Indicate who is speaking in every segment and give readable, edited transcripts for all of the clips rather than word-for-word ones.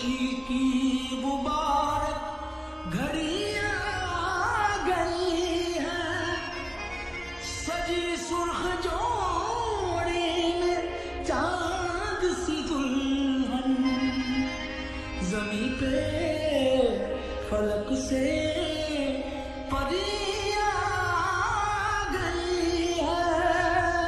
Speaker 1: खुशी की मुबारक घड़ियां गई है, सजी सुर्ख जोड़ी में चांद सी दुल्हन, जमी पे फलक से परियां गई है।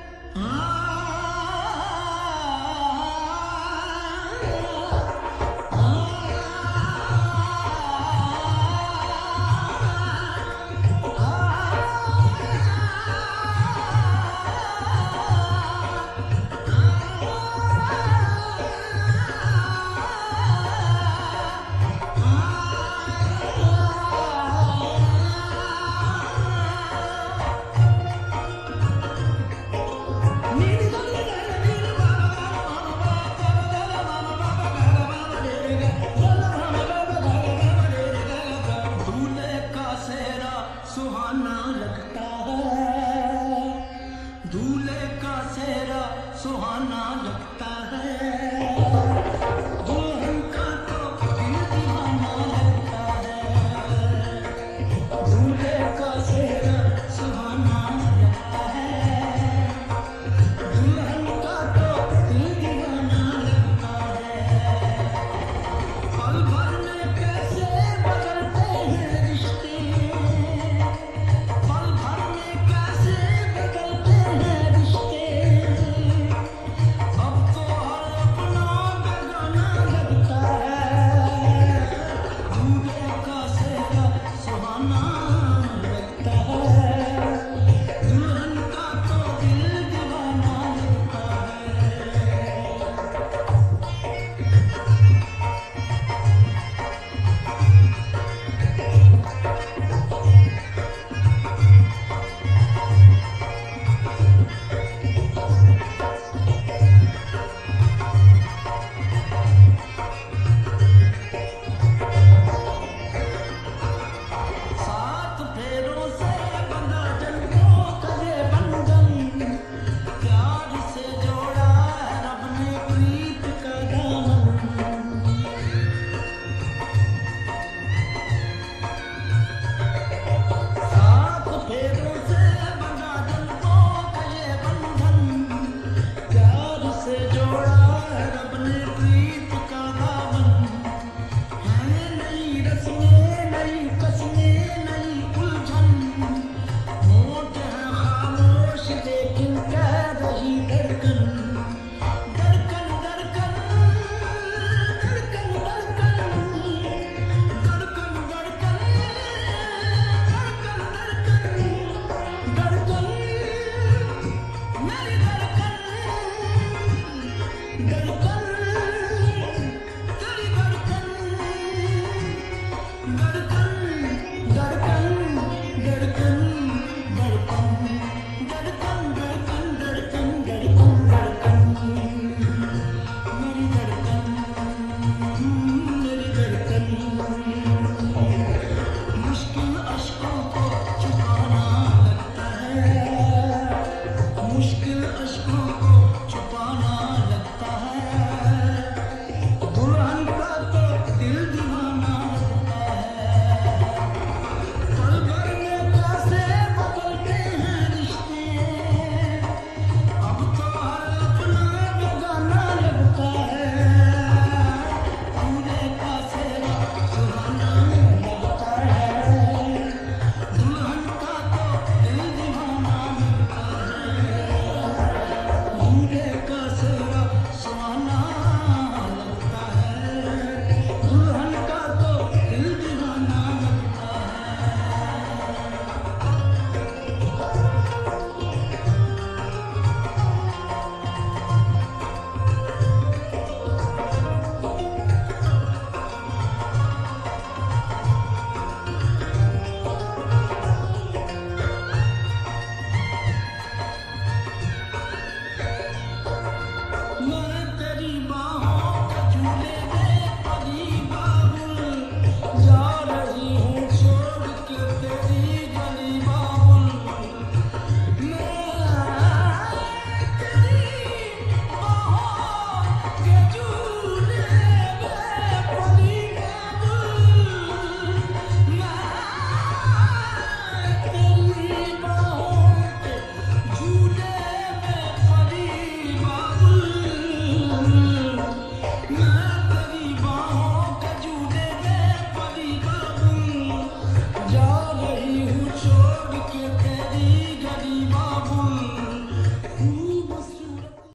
Speaker 1: सुहाना लगता है, दूल्हे का सेहरा सुहाना लगता है, दुल्हन का तो दिल दीवाना लगता है, दूल्हे का सेहरा सुहाना लगता है, दुल्हन का तो दिल दीवाना लगता है। पल भर में कैसे बदलते हैं रिश्ते, धड़कन धड़कन धड़कन